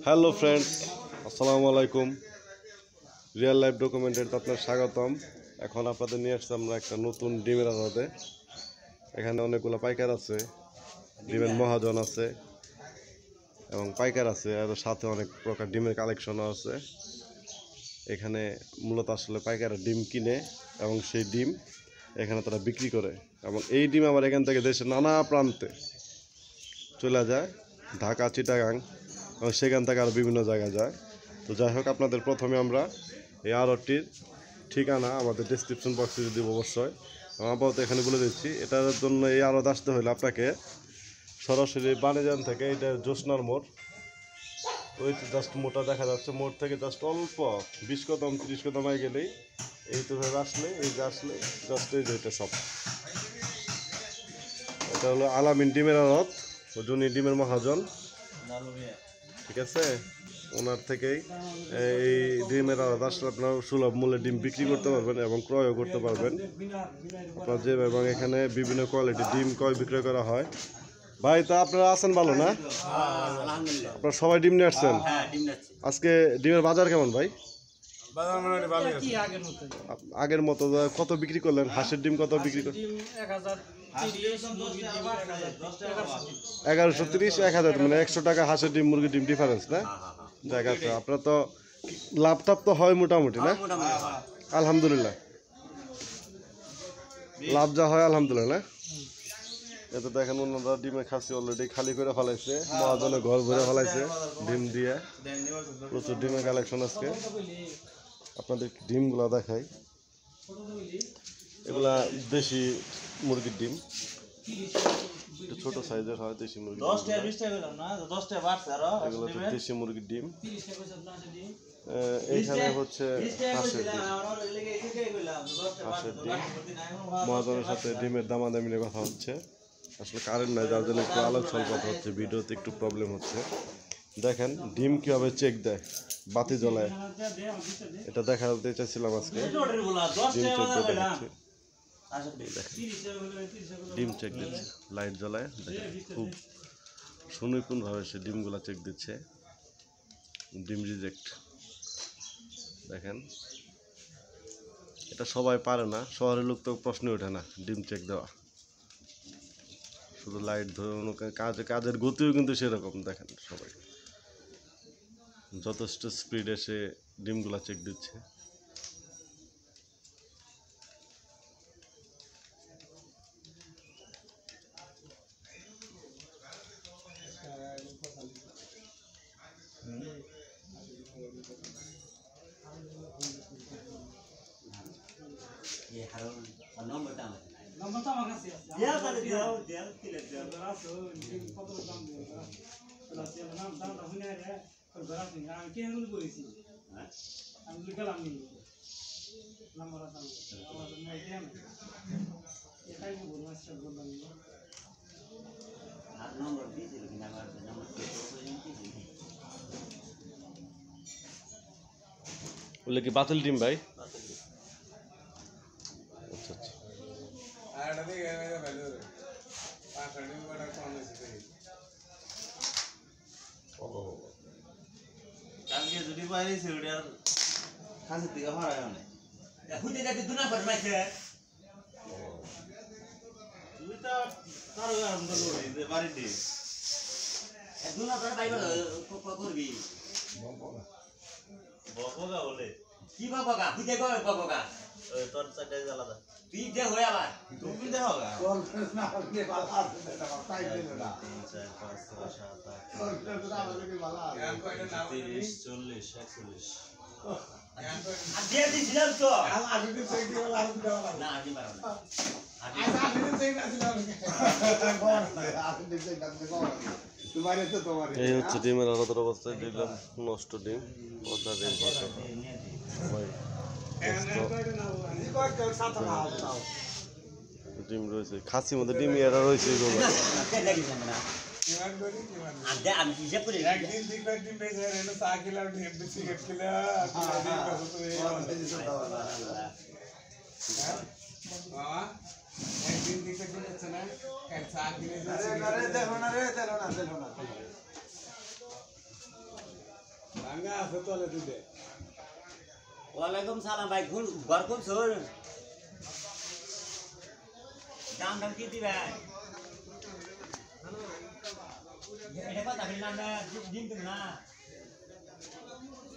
Hello friends, আসসালামু আলাইকুম। Real life ডকুমেন্টারিতে আপনার স্বাগতম। এখন আপনাদের নিয়ে আসছি আমরা একটা নতুন ডিমের আড়তে। এখানে অনেকগুলো পাইকার আছে, ডিমের মহাজন আছে এবং পাইকার আছে, আর সাথে অনেক প্রকার ডিমের কালেকশনও আছে। এখানে মূলত আসলে পাইকাররা ডিম কিনে এবং সেই ডিম এখানে তারা বিক্রি করে, এবং এই ডিম আবার এখান থেকে দেশের নানা প্রান্তে চলে যায়, ঢাকা, চিটাগাং এবং সেখান থেকে আরও বিভিন্ন জায়গায় যায়। তো যাই হোক, আপনাদের প্রথমে আমরা এই আড়তটির ঠিকানা আমাদের ডিসক্রিপশন বক্সে দিব অবশ্যই। আপাতত এখানে বলে দিচ্ছি, এটার জন্য এই আড়ত আসতে হলে আপনাকে সরাসরি বাণীজান থেকে, এটা জ্যোৎস্নার মোড়, ওই জাস্ট মোড়টা দেখা যাচ্ছে, মোড় থেকে জাস্ট অল্প 20 কদম 30 কদম গেলেই এই তো আসলে, এই যে আসলে জাস্ট এই যে এটা সব, এটা হলো আলামিন ডিমের আড়ত, যিনি ডিমের মহাজন, ঠিক আছে। ওনার থেকেই এই ডিমের আড়ত আসলে আপনার সুলভ মূল্যে ডিম বিক্রি করতে পারবেন এবং ক্রয়ও করতে পারবেন আপনার যে, এবং এখানে বিভিন্ন কোয়ালিটির ডিম ক্রয় বিক্রয় করা হয়। ভাই, তা আপনারা আছেন ভালো না? আপনারা সবাই ডিম নিয়ে আসছেন? আজকে ডিমের বাজার কেমন ভাই? আগের মতো কত বিক্রি করলেন? হাঁসের ডিম কত বিক্রি করলেন? 1130, 1000, মানে 100 টাকা হাঁসের ডিম মুরগির ডিম ডিফারেন্স না? জায়গা আছে। আপনার তো লাভ টাভ তো হয় মোটামুটি না? আলহামদুলিল্লাহ, লাভ যা হয় আলহামদুলিল্লাহ। এতে দেখেন ওনারা ডিমের খাসি অলরেডি খালি করে ফেলাইছে, মহাজনে ঘর ভরে ফেলাইছে ডিম দিয়ে। প্রচুর ডিমের কালেকশন আজকে। আপনাদের ডিমগুলো দেখাই, এগুলা দেশি মুরগির ডিম, একটু ছোট সাইজের হয় দেশি মুরগির ডিম। এগুলো হচ্ছে দেশি মুরগির ডিম। এইখানে হচ্ছে হাঁসের ডিম, হাঁসের ডিম। মহাজনের সাথে ডিমের দামাদামি নিয়ে কথা হচ্ছে। আসলে কারেন্ট নাই, যার জন্য একটু আলোচনা কথা হচ্ছে, ভিডিওতে একটু প্রবলেম হচ্ছে। দেখেন ডিম কীভাবে চেক দেয়, বাতি জ্বলায়, এটা দেখাতে চাইছিলাম আজকে। ডিম চেক দিয়ে দেখাচ্ছি, ডিম চেক দিচ্ছে, লাইট জ্বলায়, দেখেন খুব সুনিপুণভাবে সে ডিমগুলা চেক দিচ্ছে। ডিম রিজেক্ট, দেখেন এটা সবাই পারে না, শহরের লোক তো প্রশ্নই ওঠে না ডিম চেক দেওয়া, শুধু লাইট ধরুন, কাজের গতিও কিন্তু সেরকম। দেখেন সবাই যথেষ্ট স্পিডে সে ডিমগুলা চেক দিচ্ছে। বলে কি বাতিল ডিম ভাই? আচ্ছা আচ্ছা, কালকে যদি বাইরে সেটার কাছে থেকে হারায় না হুইতে যাতে দুনা ফরমাইছে তুইটা কারো আর মত লড়ি যে বাড়ি দি দুনা তোর বাইবা করবি বকগা বলে কি বকগা হুইতে গো বকগা তোর সাইডে আলাদা তুই দে হই আবার তুমি দে হোগা কোন না কে বালা আছে এটা তাই দিল না 3 4 5 6 7 8 কোন তো আমাদের কি বালা আছে 30 40 41 আগে দিছিলাম তো আগে দিতে চেক দিও আর দাও না আগে পারো না আগে দিতে চেক দিছিলাম আগে দিতে চেক দিছিলাম তোমারে তো তোমারে। এই হচ্ছে ডিমের আলাদার অবস্থায় দেখলাম নষ্ট ডিম, ওটা ডিম ভাষা ভাই ডিম রয়েছে, খাসির মধ্যে ডিম এরা রয়েছে। আমি হিসাব করি একদিন দিকবার ডিম বেজে রেনো চা কিলো ডিম বিস্কিট কিলো একদিন দিকতে কিনেছে না চা কিনে দেখো না রে দেখো না ভাঙা আছে তলে দিতে ওয়ালাইকুম সালাম ভাই ঘর খুব সর দাম কি দিবেন এটা কথা বললাম না দিন তুমি না